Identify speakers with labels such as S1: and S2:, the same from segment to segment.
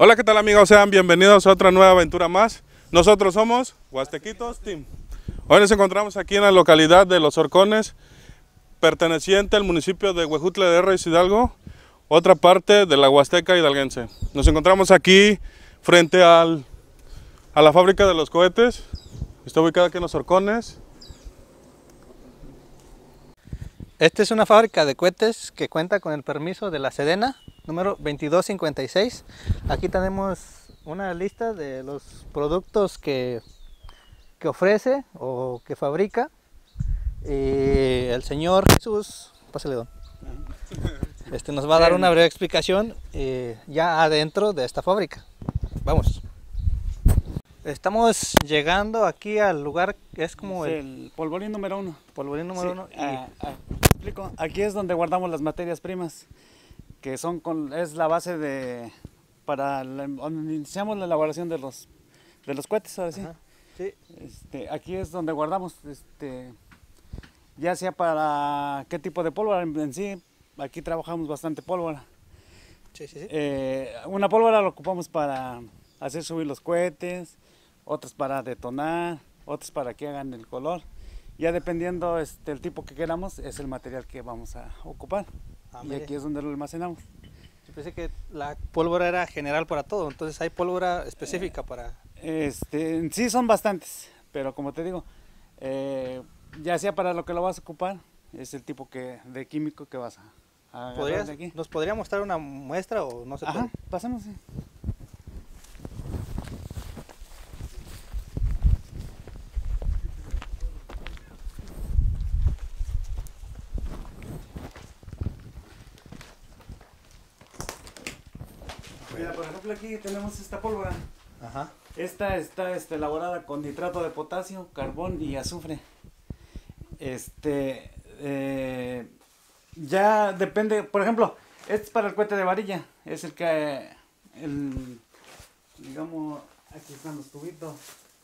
S1: Hola, ¿qué tal amigos? Sean bienvenidos a otra nueva aventura más. Nosotros somos Huastequitos Team. Hoy nos encontramos aquí en la localidad de Los Horcones, perteneciente al municipio de Huejutla de Reyes Hidalgo, otra parte de la Huasteca hidalguense. Nos encontramos aquí frente a la fábrica de los cohetes. Está ubicada aquí en Los Horcones.
S2: Esta es una fábrica de cohetes que cuenta con el permiso de la Sedena, número 2256. Aquí tenemos una lista de los productos que ofrece o que fabrica. El señor Jesús, pásale don, nos va a dar una breve explicación ya adentro de esta fábrica. Vamos. Estamos llegando aquí al lugar que es como
S3: el polvorín número 1.
S2: Polvorín número 1.
S3: Explico, aquí es donde guardamos las materias primas, que es la base donde iniciamos la elaboración de los cohetes, ahora sí.
S2: Sí.
S3: Aquí es donde guardamos, ya sea para qué tipo de pólvora en sí. Aquí trabajamos bastante pólvora.
S2: Sí.
S3: Una pólvora la ocupamos para hacer subir los cohetes, otras para detonar, otras para que hagan el color. Ya dependiendo el tipo que queramos, es el material que vamos a ocupar. Y aquí es donde lo almacenamos.
S2: Yo pensé que la pólvora era general para todo, entonces hay pólvora específica para...
S3: Sí, son bastantes, pero como te digo, ya sea para lo que lo vas a ocupar, es el tipo de químico que vas a agarrar de aquí.
S2: ¿Nos podría mostrar una muestra o no se puede?
S3: Ajá, pasemos, sí. Mira, por ejemplo, aquí tenemos esta pólvora.
S2: Ajá.
S3: Esta está elaborada con nitrato de potasio, carbón y azufre. Ya depende, por ejemplo, este es para el cohete de varilla, es digamos, aquí están los tubitos.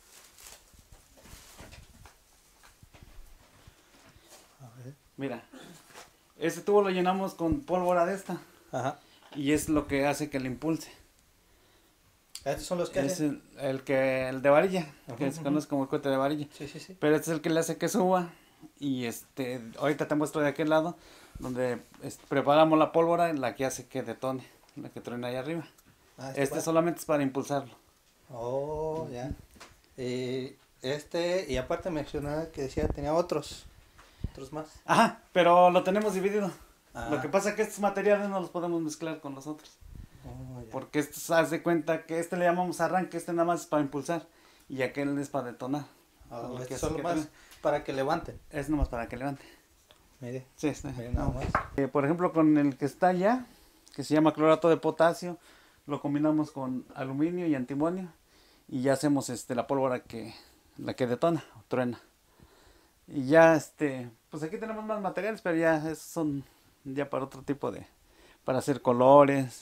S2: A ver.
S3: Mira, este tubo lo llenamos con pólvora de esta.
S2: Ajá.
S3: Y es lo que hace que le impulse.
S2: Estos son los que
S3: es
S2: hacen.
S3: el de varilla, que se conoce como el cohete de varilla.
S2: Sí.
S3: Pero este es el que le hace que suba. Y ahorita te muestro de aquel lado, donde preparamos la pólvora, la que hace que detone, la que truena ahí arriba. Solamente es para impulsarlo.
S2: Oh, ya. Y aparte mencionaba que decía tenía otros más.
S3: Ajá, pero lo tenemos dividido.
S2: Ah.
S3: Lo que pasa es que estos materiales no los podemos mezclar con los otros.
S2: Oh, ya.
S3: Porque haz de cuenta que le llamamos arranque, nada más es para impulsar. Y aquel es para detonar.
S2: Oh, solo más para que levante.
S3: Es nomás para que levante.
S2: Mire.
S3: Sí,
S2: Mire nada más.
S3: Por ejemplo, con el que está allá, que se llama clorato de potasio, lo combinamos con aluminio y antimonio. Y ya hacemos la pólvora la que detona o truena. Y ya, pues aquí tenemos más materiales, pero ya esos son ya para otro tipo para hacer colores,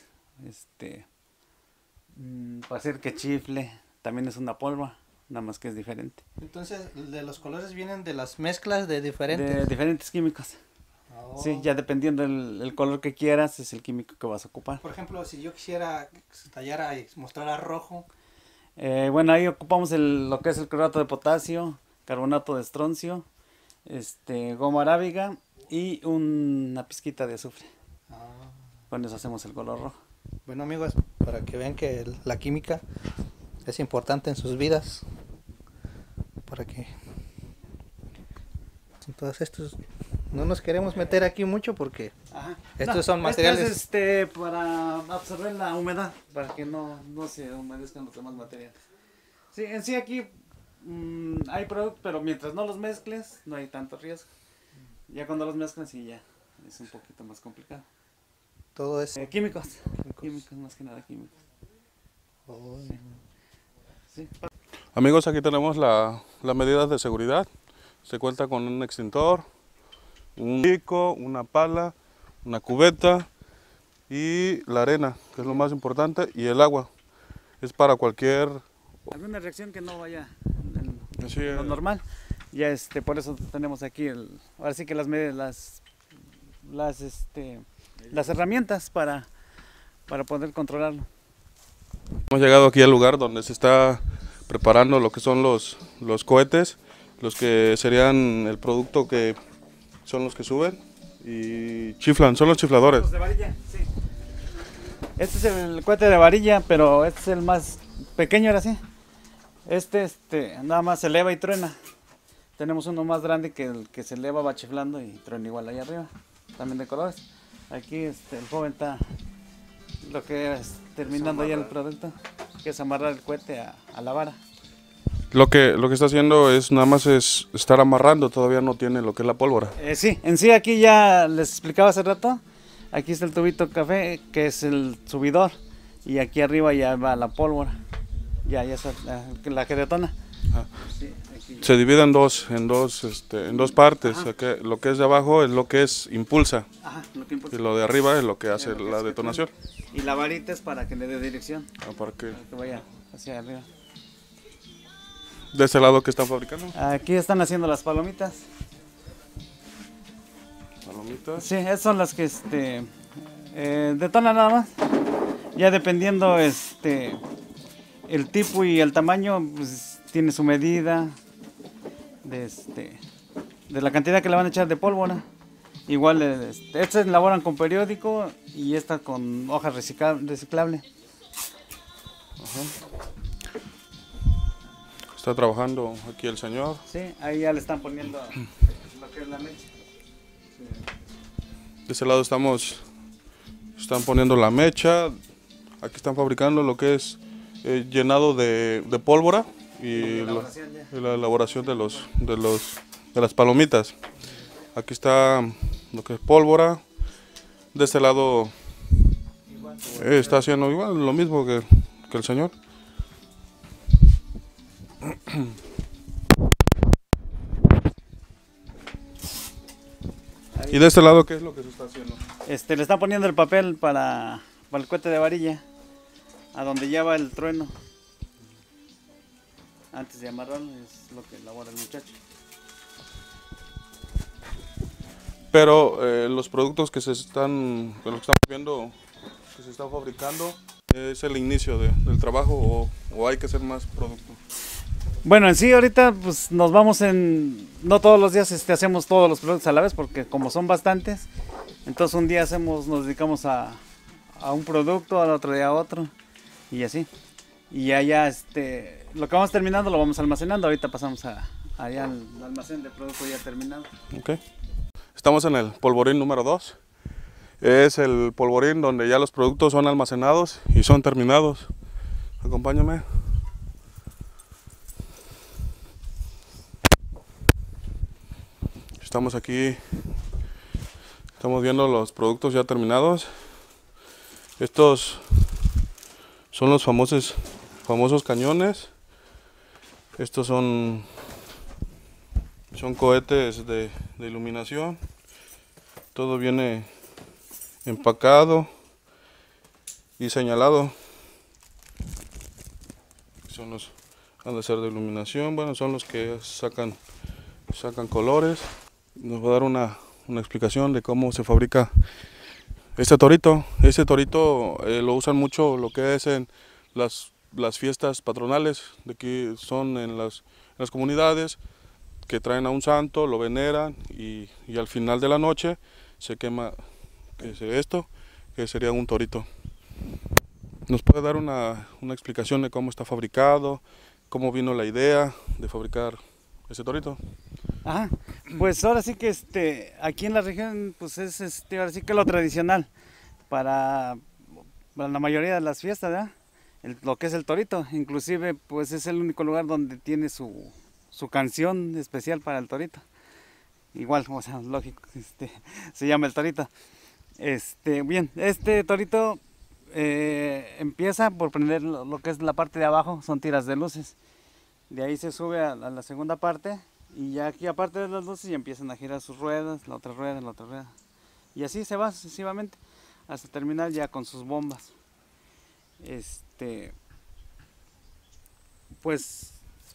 S3: para hacer que chifle, también es una pólvora, nada más que es diferente.
S2: Entonces, de los colores vienen de las mezclas de diferentes...
S3: De diferentes químicos.
S2: Oh.
S3: Sí, ya dependiendo el color que quieras, es el químico que vas a ocupar.
S2: Por ejemplo, si yo quisiera que se tallara y mostrara rojo...
S3: Bueno, ahí ocupamos lo que es el clorato de potasio, carbonato de estroncio, goma arábiga y una pizquita de azufre. Con eso hacemos el color rojo.
S2: Bueno amigos, para que vean que la química es importante en sus vidas, para que todos estos no nos queremos meter aquí mucho porque estos son materiales
S3: para absorber la humedad, para que no se humedezcan los demás materiales. Sí, en sí aquí hay productos, pero mientras no los mezcles no hay tanto riesgo. Ya cuando los mezclas sí ya es un poquito más complicado.
S2: Todo es
S3: químicos, más que nada químicos.
S2: Oh,
S1: sí. Amigos, aquí tenemos las medidas de seguridad. Se cuenta con un extintor, un pico, una pala, una cubeta y la arena, que es lo más importante, y el agua. Es para cualquier...
S3: alguna reacción que no vaya
S1: sí,
S3: lo normal. Ya por eso tenemos aquí ahora sí que las herramientas para poder controlarlo.
S1: Hemos llegado aquí al lugar donde se está preparando lo que son los cohetes, los que serían el producto que son los que suben y chiflan, son los chifladores.
S3: Los de varilla, sí. Este es el cohete de varilla, pero este es el más pequeño ahora sí. Este nada más se eleva y truena. Tenemos uno más grande que el que se eleva, va chiflando y truena igual ahí arriba, también de colores. Aquí el joven está lo que es terminando ya el producto, que es amarrar el cohete a la vara.
S1: Lo que está haciendo es nada más es estar amarrando, todavía no tiene lo que es la pólvora.
S3: Sí, en sí aquí ya les explicaba hace rato, aquí está el tubito café que es el subidor y aquí arriba ya va la pólvora, ya es la que detona. Sí,
S1: se divide en dos partes. Lo que es de abajo es lo que es impulsa.
S3: Ajá, lo que impulsa.
S1: Y lo de arriba es lo que hace la detonación.
S3: Y la varita es para que le dé dirección.
S1: Para que
S3: vaya hacia arriba.
S1: ¿De este lado que están fabricando?
S3: Aquí están haciendo las palomitas.
S1: ¿Palomitas?
S3: Sí, esas son las que detonan nada más. Ya dependiendo el tipo y el tamaño, pues tiene su medida de la cantidad que le van a echar de pólvora. Igual estas elaboran con periódico y esta con hoja reciclable.
S1: Ajá. Está trabajando aquí el señor.
S3: Sí, ahí ya le están poniendo lo que es la mecha. Sí.
S1: De ese lado están poniendo la mecha. Aquí están fabricando lo que es llenado de pólvora y la elaboración de las palomitas. Aquí está lo que es pólvora. De este lado está haciendo igual lo mismo que el señor. ¿Y de este lado qué es lo que se está haciendo?
S3: Le están poniendo el papel para el cohete de varilla, a donde ya va el trueno. Antes de amarrarlo es lo que elabora el muchacho.
S1: Pero los productos que estamos viendo, que se están fabricando, ¿es el inicio del trabajo o hay que hacer más productos?
S3: Bueno, en sí ahorita pues nos vamos no todos los días hacemos todos los productos a la vez, porque como son bastantes, entonces un día nos dedicamos a un producto, al otro día a otro, y así. Y allá lo que vamos terminando lo vamos almacenando, ahorita pasamos allá al almacén de producto ya terminado.
S1: Okay. Estamos en el polvorín número 2. Es el polvorín donde ya los productos son almacenados y son terminados. Acompáñame. Estamos aquí, estamos viendo los productos ya terminados. Estos son los famosos cañones. Estos son cohetes de iluminación. Todo viene empacado y señalado. Son los han de ser de iluminación. Bueno, son los que sacan colores. Nos va a dar una explicación de cómo se fabrica este torito. Este torito lo usan mucho lo que es en las fiestas patronales. De aquí son en las comunidades que traen a un santo, lo veneran y al final de la noche se quema esto, que sería un torito. ¿Nos puede dar una explicación de cómo está fabricado, cómo vino la idea de fabricar ese torito?
S3: Ajá, pues ahora sí que aquí en la región pues es ahora sí que lo tradicional para la mayoría de las fiestas, ¿verdad? Lo que es el torito, inclusive pues es el único lugar donde tiene su canción especial para el torito. Igual, o sea, lógico, se llama el torito. Bien, este torito empieza por prender lo que es la parte de abajo, son tiras de luces. De ahí se sube a la segunda parte y ya aquí aparte de las luces ya empiezan a girar sus ruedas, la otra rueda, la otra rueda. Y así se va sucesivamente hasta terminar ya con sus bombas. Pues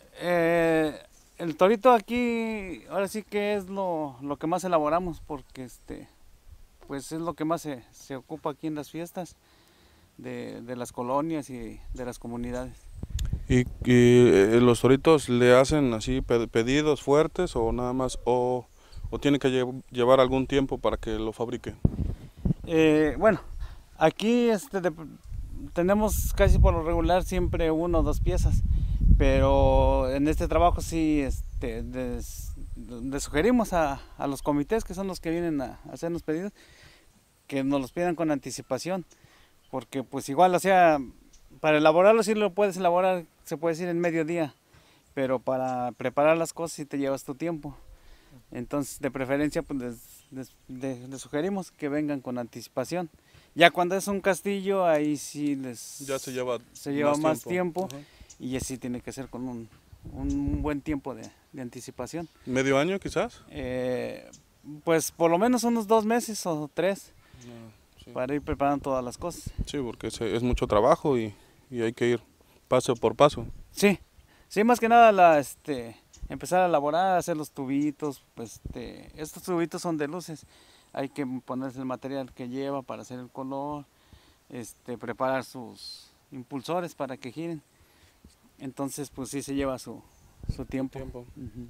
S3: el torito aquí ahora sí que es lo que más elaboramos, porque pues es lo que más se ocupa aquí en las fiestas. de las colonias y de las comunidades.
S1: ¿Y los toritos le hacen así pedidos fuertes o nada más, o tiene que llevar algún tiempo para que lo fabrique?
S3: Bueno, aquí tenemos casi por lo regular siempre 1 o 2 piezas, pero en este trabajo sí les sugerimos a los comités, que son los que vienen a hacernos pedidos, que nos los pidan con anticipación, porque pues igual, o sea, para elaborarlo sí lo puedes elaborar, se puede decir en mediodía, pero para preparar las cosas sí te llevas tu tiempo. Entonces, de preferencia, pues les sugerimos que vengan con anticipación. Ya cuando es un castillo, ahí sí
S1: Ya se lleva
S3: más tiempo. Y así tiene que ser con un buen tiempo de anticipación.
S1: ¿Medio año quizás?
S3: Pues por lo menos unos 2 meses o 3
S1: Sí.
S3: para ir preparando todas las cosas.
S1: Sí, porque es mucho trabajo y hay que ir paso por paso.
S3: Sí, más que nada empezar a elaborar, hacer los tubitos. Pues, estos tubitos son de luces, hay que ponerse el material que lleva para hacer el color, preparar sus impulsores para que giren. Entonces pues sí se lleva su tiempo. Uh-huh.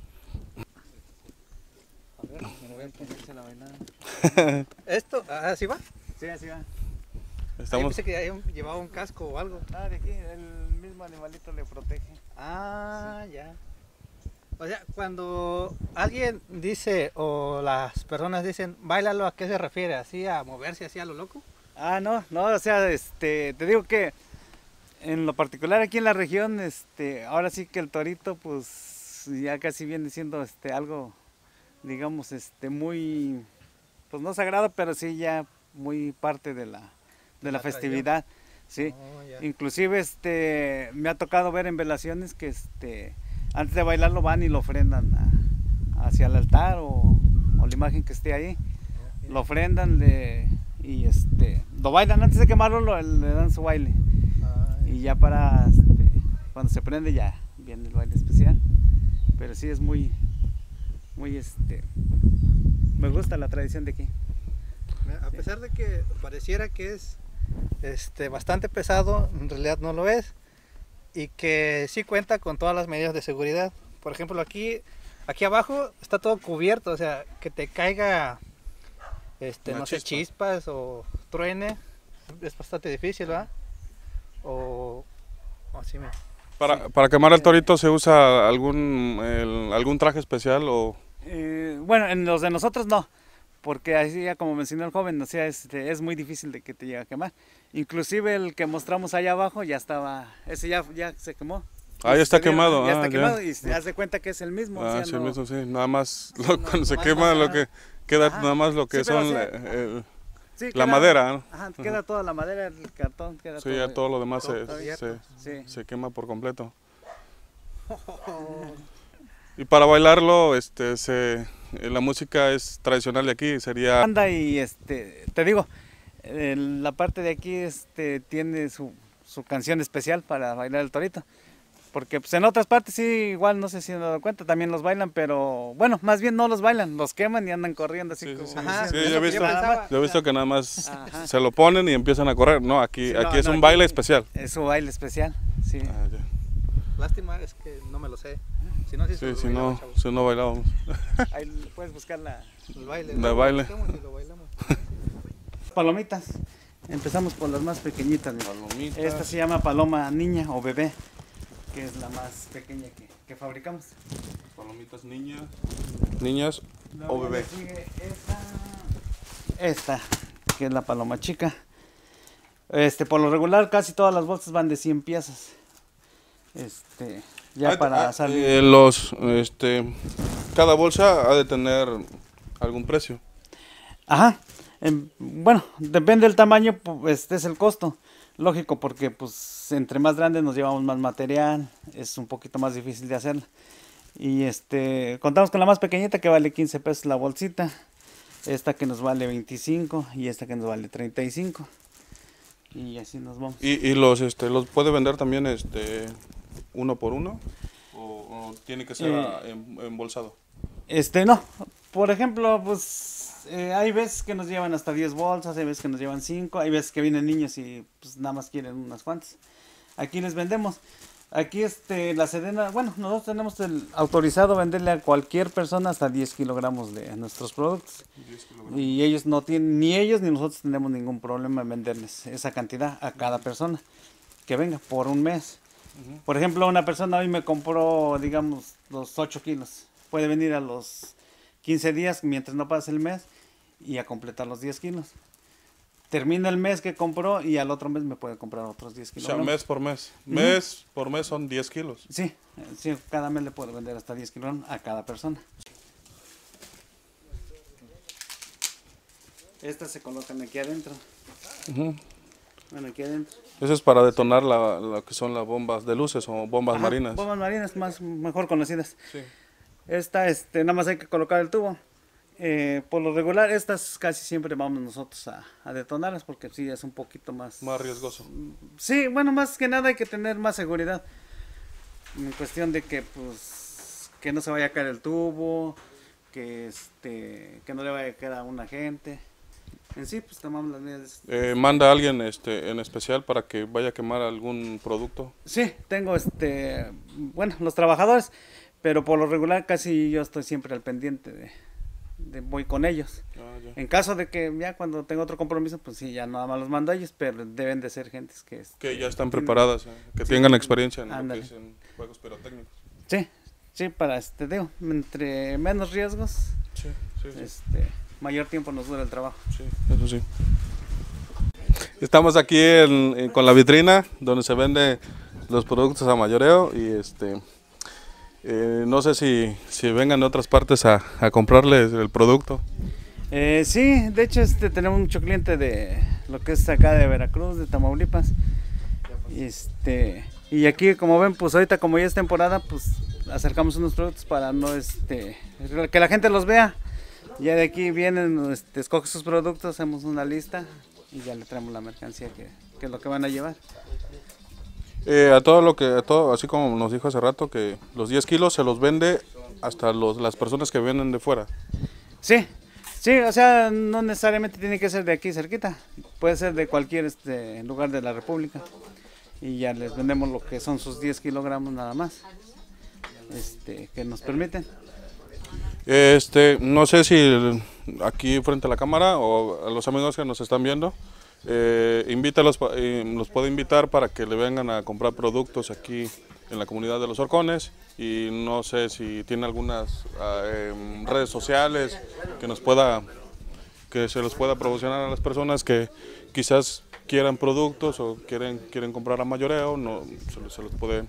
S2: A ver, me voy a ponerse la bailada. ¿Esto? ¿Así va?
S3: Sí, así va.
S2: Yo pensé que llevaba un casco o algo.
S3: De aquí el mismo animalito le protege.
S2: Sí. Ya. O sea, cuando alguien dice o las personas dicen, báilalo, ¿a qué se refiere? ¿Así a moverse así a lo loco?
S3: No, o sea, te digo que en lo particular aquí en la región, ahora sí que el torito pues ya casi viene siendo algo, digamos, muy, pues no sagrado, pero sí ya muy parte de la festividad. Sí. Inclusive me ha tocado ver en velaciones que antes de bailarlo van y lo ofrendan hacia el altar o la imagen que esté ahí. Lo ofrendan y lo bailan antes de quemarlo, le dan su baile. Y ya para cuando se prende ya viene el baile especial. Pero sí es muy me gusta la tradición de aquí.
S2: A pesar de que pareciera que es bastante pesado, en realidad no lo es, y que sí cuenta con todas las medidas de seguridad. Por ejemplo, aquí abajo está todo cubierto, o sea, que te caiga no sé, chispas o truene, es bastante difícil, ¿verdad? O así mismo.
S1: Para quemar el torito se usa algún traje especial o...
S3: Bueno, en los de nosotros no, porque así ya como mencionó el joven, o sea, es muy difícil de que te llegue a quemar. Inclusive el que mostramos allá abajo ya estaba, ese ya se quemó.
S1: Ya está quemado.
S3: Ya está quemado y se hace cuenta que es el mismo.
S1: Sí, el mismo, sí. Nada más cuando se quema lo que queda, nada más lo que son la madera, ¿no?
S3: Ajá, queda toda la madera, el cartón, queda todo.
S1: Sí, ya todo lo demás
S3: se
S1: quema por completo. Y para bailarlo, la música es tradicional de aquí, sería...
S3: Anda y te digo, la parte de aquí tiene su canción especial para bailar el torito. Porque pues, en otras partes sí, igual no sé si me he dado cuenta, también los bailan, pero bueno, más bien no los bailan, los queman y andan corriendo así.
S1: Sí,
S3: como...
S1: Ajá, sí, yo he visto que nada más se lo ponen y empiezan a correr. No, aquí es un baile especial.
S3: Es un baile especial, sí.
S2: Lástima es que no me lo sé. Si
S1: no bailábamos.
S3: Ahí puedes buscar
S2: el baile.
S1: El baile.
S2: Lo bailamos.
S3: Palomitas. Empezamos por las más pequeñitas.
S1: Palomitas.
S3: Esta se llama paloma niña o bebé, que es la más pequeña que fabricamos.
S1: Palomitas niñas o bebé.
S3: Sigue esta, que es la paloma chica. Por lo regular casi todas las bolsas van de 100 piezas. Ya para salir.
S1: Cada bolsa ha de tener algún precio.
S3: Ajá. Bueno, depende del tamaño, pues es el costo. Lógico, porque pues entre más grandes nos llevamos más material, es un poquito más difícil de hacerla. Y contamos con la más pequeñita que vale 15 pesos la bolsita, esta que nos vale 25 y esta que nos vale 35. Y así nos vamos.
S1: ¿Y los puede vender también uno por uno? ¿O tiene que ser embolsado?
S3: No. Por ejemplo, pues Hay veces que nos llevan hasta 10 bolsas, hay veces que nos llevan 5, hay veces que vienen niños y pues nada más quieren unas cuantas. Aquí les vendemos. Aquí la sedena, bueno, nosotros tenemos el autorizado venderle a cualquier persona hasta 10 kilogramos de nuestros productos.
S1: 10 kilogramos.
S3: Y ellos no tienen, ni ellos ni nosotros tenemos ningún problema en venderles esa cantidad a cada persona que venga por un mes. Por ejemplo, una persona hoy me compró, digamos, los 8 kilos. Puede venir a los 15 días mientras no pase el mes y a completar los 10 kilos. Termina el mes que compró y al otro mes me puede comprar otros 10
S1: O
S3: kilos.
S1: sea, mes por mes. Mes por mes son 10 kilos.
S3: Sí, sí, cada mes le puedo vender hasta 10 kilos a cada persona. Estas se colocan aquí adentro. Bueno, aquí adentro.
S1: Eso es para detonar lo que son las bombas de luces o bombas marinas.
S3: Bombas marinas mejor conocidas.
S1: Sí.
S3: Esta, nada más hay que colocar el tubo. Por lo regular, estas casi siempre vamos nosotros a detonarlas porque sí es un poquito más...
S1: Más riesgoso.
S3: Sí, bueno, más que nada hay que tener más seguridad. En cuestión de que, pues, que no se vaya a caer el tubo, que no le vaya a caer a un agente. En sí, pues tomamos las medidas.
S1: ¿Manda a alguien en especial para que vaya a quemar algún producto?
S3: Sí, tengo bueno, los trabajadores, pero por lo regular casi yo estoy siempre al pendiente voy con ellos.
S1: Ya.
S3: En caso de que ya cuando tengo otro compromiso, pues sí, ya nada más los mando a ellos, pero deben de ser gentes
S1: que ya están preparadas, que tengan experiencia en lo que es en juegos pirotécnicos.
S3: Sí, para digo, entre menos riesgos,
S1: Sí.
S3: mayor tiempo nos dura el trabajo.
S1: Sí, eso sí. Estamos aquí con la vitrina donde se venden los productos a mayoreo y no sé si vengan de otras partes a comprarles el producto.
S3: Sí, de hecho tenemos mucho cliente de lo que es acá de Veracruz, de Tamaulipas. Y aquí, como ven, pues ahorita como ya es temporada, pues acercamos unos productos para no que la gente los vea. Ya de aquí vienen, escoge sus productos, hacemos una lista y ya le traemos la mercancía que es lo que van a llevar.
S1: A todo, así como nos dijo hace rato, que los 10 kilos se los vende hasta las personas que vienen de fuera.
S3: Sí, o sea, no necesariamente tiene que ser de aquí cerquita, puede ser de cualquier lugar de la República. Y ya les vendemos lo que son sus 10 kilogramos nada más, que nos permiten.
S1: No sé si aquí frente a la cámara o a los amigos que nos están viendo, los puedo invitar para que le vengan a comprar productos aquí en la comunidad de Los Horcones, y no sé si tiene algunas redes sociales que se los pueda promocionar a las personas que quizás quieran productos o quieren comprar a mayoreo, se los puede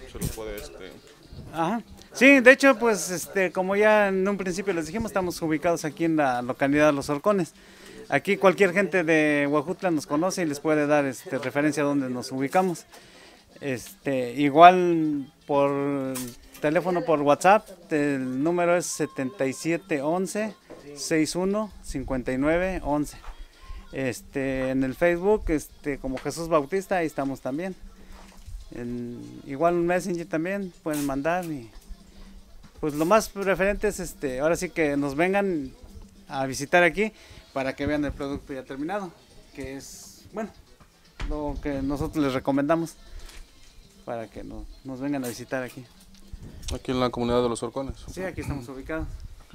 S3: Ajá. Sí, de hecho, pues como ya en un principio les dijimos, estamos ubicados aquí en la localidad de Los Horcones. Aquí cualquier gente de Huejutla nos conoce y les puede dar referencia a dónde nos ubicamos. Igual por teléfono, por WhatsApp, el número es 7711 615911. En el Facebook, como Jesús Bautista, ahí estamos también. Igual un Messenger también pueden mandar. Y pues lo más preferente es ahora sí que nos vengan a visitar aquí para que vean el producto ya terminado, que es, bueno, lo que nosotros les recomendamos para que nos vengan a visitar aquí.
S1: Aquí en la comunidad de Los Horcones.
S3: Sí, aquí estamos ubicados.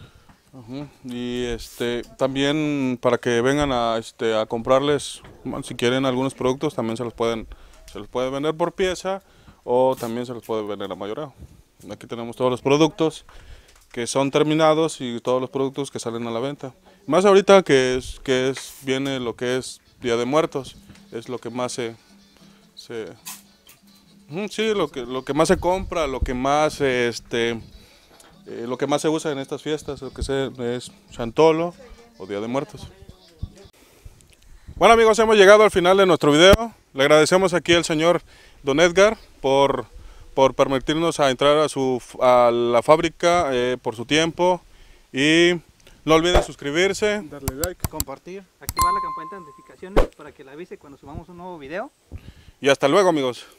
S1: Y también para que vengan a comprarles, si quieren algunos productos, también se los puede vender por pieza o también se los puede vender a mayoreo. Aquí tenemos todos los productos que son terminados y todos los productos que salen a la venta. Más ahorita viene lo que es Día de Muertos, es lo que más lo que más se compra, lo que más se usa en estas fiestas, lo que es Chantolo o Día de Muertos. Bueno amigos, hemos llegado al final de nuestro video. Le agradecemos aquí al señor Don Edgar por permitirnos entrar a la fábrica, por su tiempo, y no olviden suscribirse, darle like,
S2: Compartir, activar la campanita de notificaciones para que le avise cuando subamos un nuevo video.
S1: y hasta luego amigos.